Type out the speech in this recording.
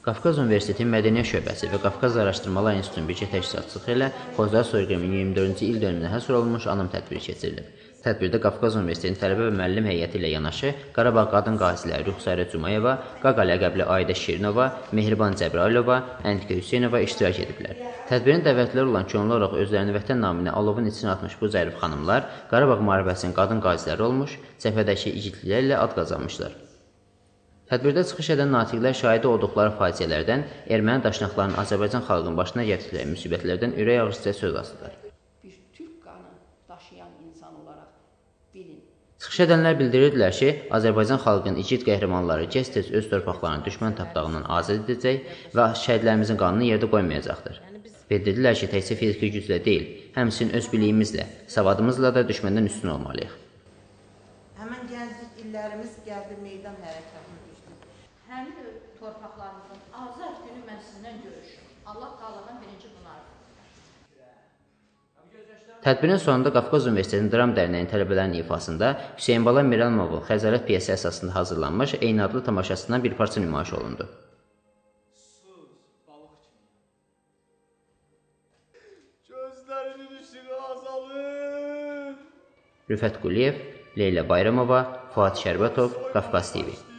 Qafqaz Universitetinin Mədəniyyət şöbəsi və Qafqaz Araşdırmalar İnstitutunun birgə təşkilatçılığı ilə Xocavənd soyqırımının 24-cü il dönümünə həsr olunmuş anım tədbiri keçirilib. Tədbirdə Qafqaz Universitetinin tələbə və müəllim heyəti ilə yanaşı Qarabağ qadın qaziləri Rüxsarə Cumayeva, Qaqa ləqəbli Aydə Şirinova, Mehriban Cəbrayilova, Əntiqə Hüseynova iştirak ediblər. Tədbirin dəvətləri olan könüllü olaraq özlərini vətən naminə alovun içine atmış bu zərif xanımlar Qarabağ müharibəsinin qadın qaziləri olmuş, cəbhədəki igidliklərlə ad qazanmışlar. Tədbirdə çıxış edən natiqlər şahidi olduqları faciələrdən, erməni daşnaqlarının Azərbaycan xalqının başına gətirdikləri müsibətlərdən ürək ağrısı söz asdılar. Bir türk qanı daşıyan insan olaraq bilin. Çıxış edənlər bildirirdilər ki, Azərbaycan xalqının igid qəhrəmanları gec-tez öz torpaqlarını düşmən tapdağından azad edəcək və şəhidlərimizin qanını yerdə qoymayacaqdır. Bildirdilər ki, təkcə fiziki güclə deyil, həmçinin öz biliyimizlə, savadımızla da düşməndən üstün olmalıyıq. Həmən gənclik illərimiz gəldi meydan hərəkatına düşdü. Həmin torpaqlarımızın azad günü mən sizinlə görüşüm. Allah Taala'dan birinci bunlar. Tədbirin sonunda Qafqaz Universitetinin Dram Dərnəyinin tələbələrinin ifasında Hüseynbala Miralmovun Xəzarət piyesi əsasında hazırlanmış eyni adlı tamaşasından bir parça nümayiş olundu. Gözlərinin işığı azalır. Rüfət Quliyev, Leyla Bayramova, Fuad Şərbətov, Qafqaz TV.